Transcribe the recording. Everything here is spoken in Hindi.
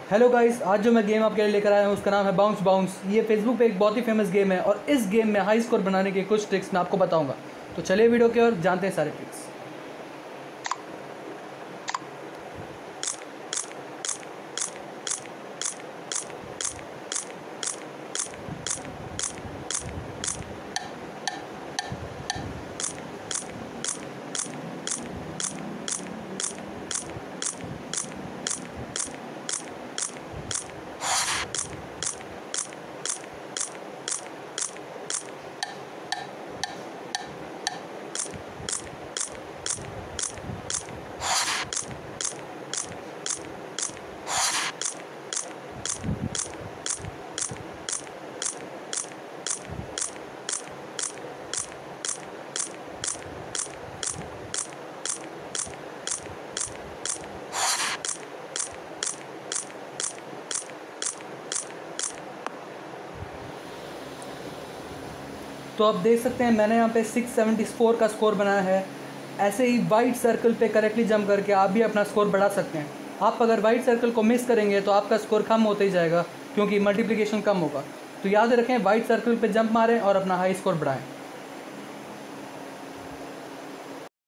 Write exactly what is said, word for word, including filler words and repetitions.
हेलो गाइस, आज जो मैं गेम आपके लिए लेकर आया हूँ उसका नाम है बाउंस बाउंस। ये फेसबुक पे एक बहुत ही फेमस गेम है और इस गेम में हाई स्कोर बनाने के कुछ ट्रिक्स मैं आपको बताऊंगा। तो चलिए वीडियो की ओर जानते हैं सारे ट्रिक्स। तो आप देख सकते हैं मैंने यहाँ पे सिक्स सेवेंटी फोर का स्कोर बनाया है। ऐसे ही वाइट सर्कल पे करेक्टली जंप करके आप भी अपना स्कोर बढ़ा सकते हैं। आप अगर वाइट सर्कल को मिस करेंगे तो आपका स्कोर कम होता ही जाएगा, क्योंकि मल्टीप्लिकेशन कम होगा। तो याद रखें, वाइट सर्कल पे जंप मारें और अपना हाई स्कोर बढ़ाएं।